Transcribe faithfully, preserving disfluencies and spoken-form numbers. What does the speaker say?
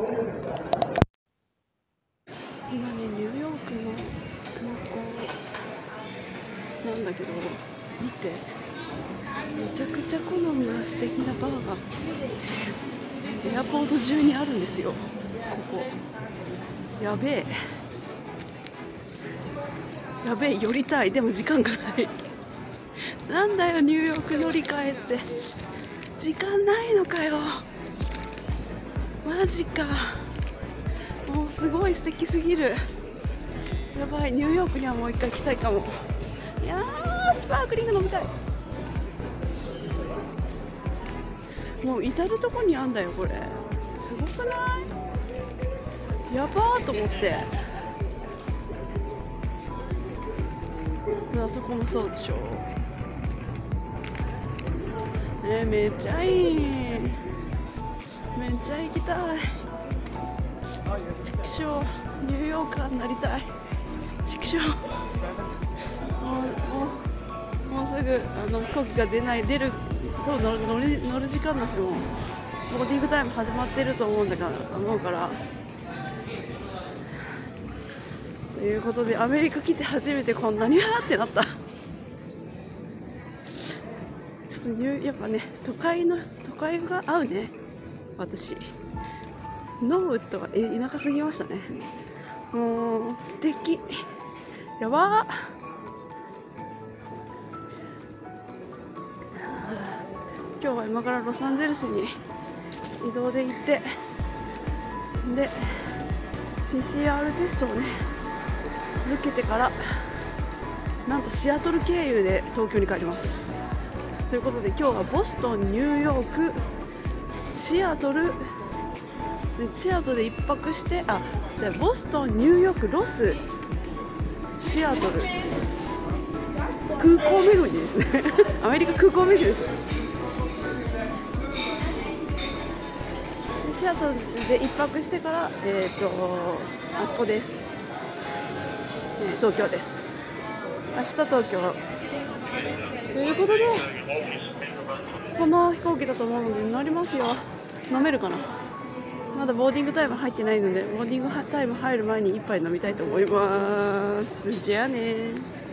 今ね、ニューヨークの空港なんだけど、見て、めちゃくちゃ好みの素敵なバーがエアポート中にあるんですよ。ここやべえやべえ寄りたい。でも時間がないなんだよニューヨーク乗り換えって時間ないのかよ。マジか。もうすごい素敵すぎる。やばい、ニューヨークにはもう一回来たいかも。いやー、スパークリング飲みたい。もう至るとこにあんだよこれ。すごくない？やばーと思って。あそこもそうでしょ。ね、めっちゃいい。めっちゃ行きたい。畜生、ニューヨーカーになりたい。畜生。もうもうもうすぐあの飛行機が出ない出ると乗る乗る乗る時間ですよ。もうボーディングタイム始まってると思うんだから思うから。ということでアメリカ来て初めてこんなにわーってなった。ちょっとニューやっぱね都会の都会が合うね私。ノーウッドはえ田舎すぎましたね。もう素敵。やばー。今日は今からロサンゼルスに移動で行ってで ピーシーアール テストをね受けてからなんとシアトル経由で東京に帰ります。ということで今日はボストン、ニューヨーク、シアトルシアトルで一泊してあじゃあボストン、ニューヨーク、ロス、シアトル空港巡りですねアメリカ空港巡りです。シアトルで一泊してから、えー、とあそこです、えー、東京です。明日東京ということでこの飛行機だと思うので乗りますよ。飲めるかな。まだボーディングタイム入ってないのでボーディングタイム入る前に一杯飲みたいと思います。じゃあね。